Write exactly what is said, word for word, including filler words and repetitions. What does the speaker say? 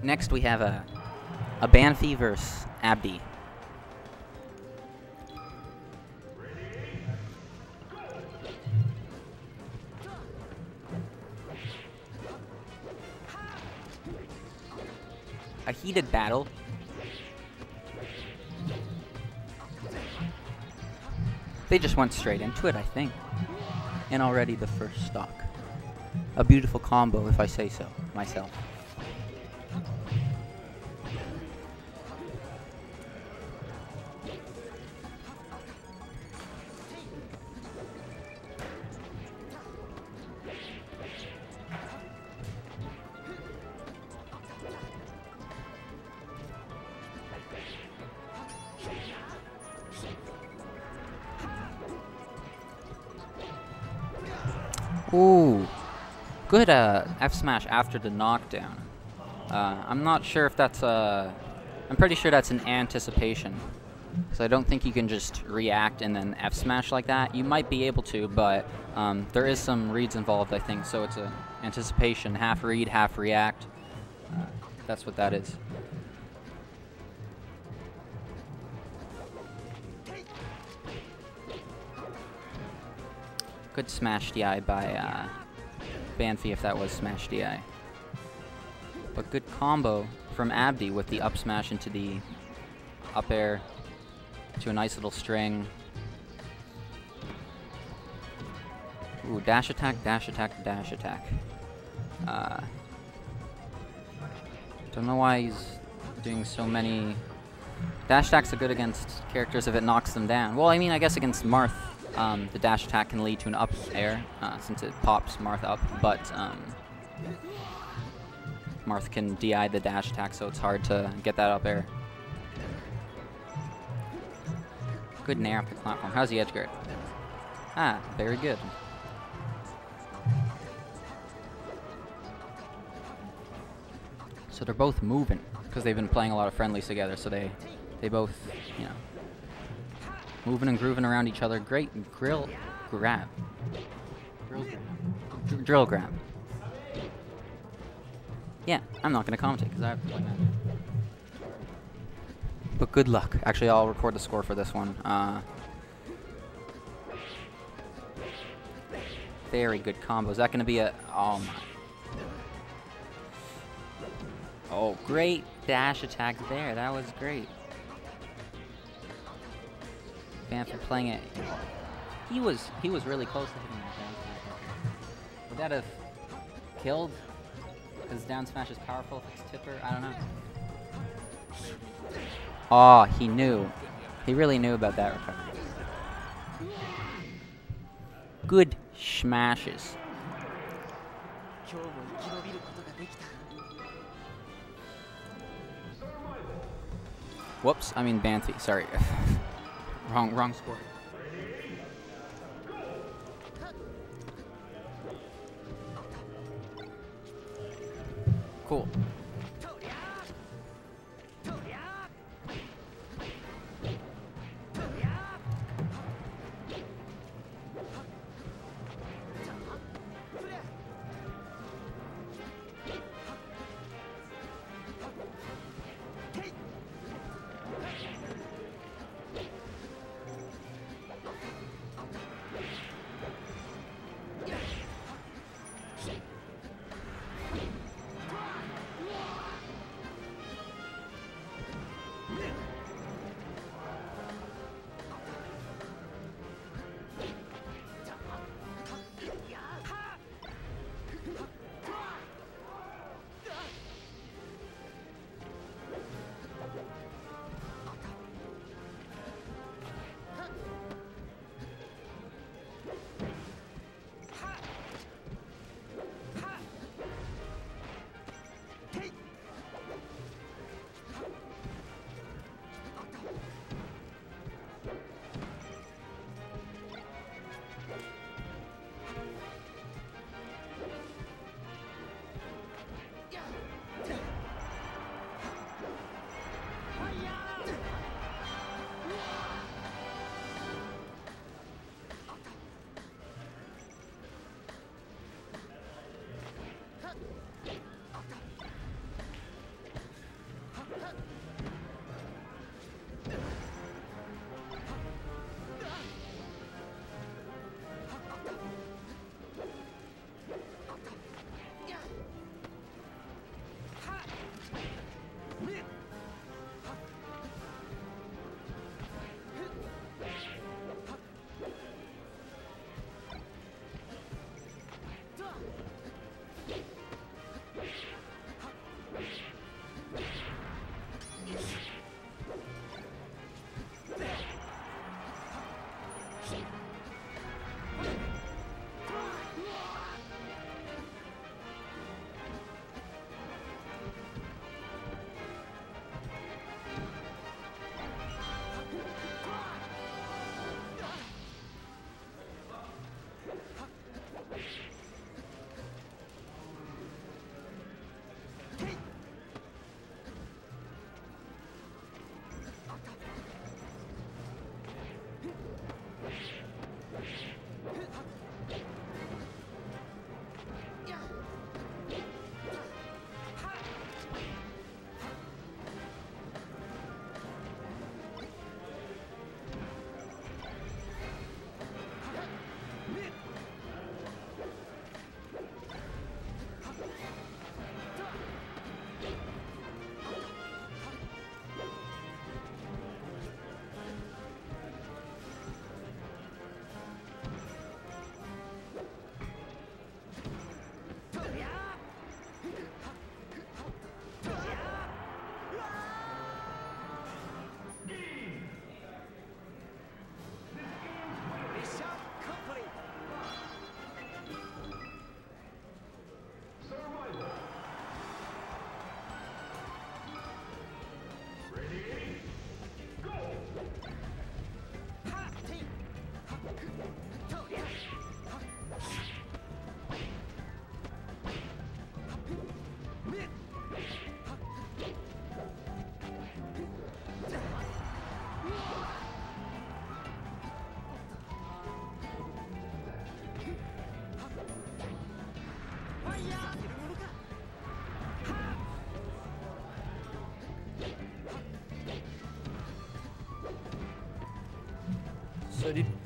Next we have a a Banfi versus Abdi. A heated battle. They just went straight into it, I think. And already the first stock. A beautiful combo, if I say so myself. Ooh, good uh, F smash after the knockdown. Uh, I'm not sure if that's a... I'm pretty sure that's an anticipation. So I don't think you can just react and then F smash like that. You might be able to, but um, there is some reads involved, I think. So it's a anticipation, half read, half react. Uh, that's what that is. Good smash D I by uh, Banfi if that was smash D I. But good combo from Abdi with the up smash into the up air to a nice little string. Ooh, dash attack, dash attack, dash attack. Uh, don't know why he's doing so many... Dash attacks are good against characters if it knocks them down. Well, I mean, I guess against Marth. Um, the dash attack can lead to an up air, uh, since it pops Marth up, but um, Marth can D I the dash attack, so it's hard to get that up air. Good nair off the platform. How's the edge guard? Ah, very good. So they're both moving, because they've been playing a lot of friendlies together, so they, they both, you know, moving and grooving around each other. Great grill grab. Drill grab. Dr drill grab. Yeah, I'm not going to commentate because I have to play that. But good luck. Actually, I'll record the score for this one. Uh, very good combo. Is that going to be a... Oh, my. Oh, great dash attack there. That was great. Banfi playing it. He was he was really close to hitting that down smash. Would that have killed? Because down smash is powerful if it's tipper. I don't know. Oh, he knew. He really knew about that recovery. Good smashes. Whoops, I mean Banfi. Sorry. Wrong, wrong score. Cool. So did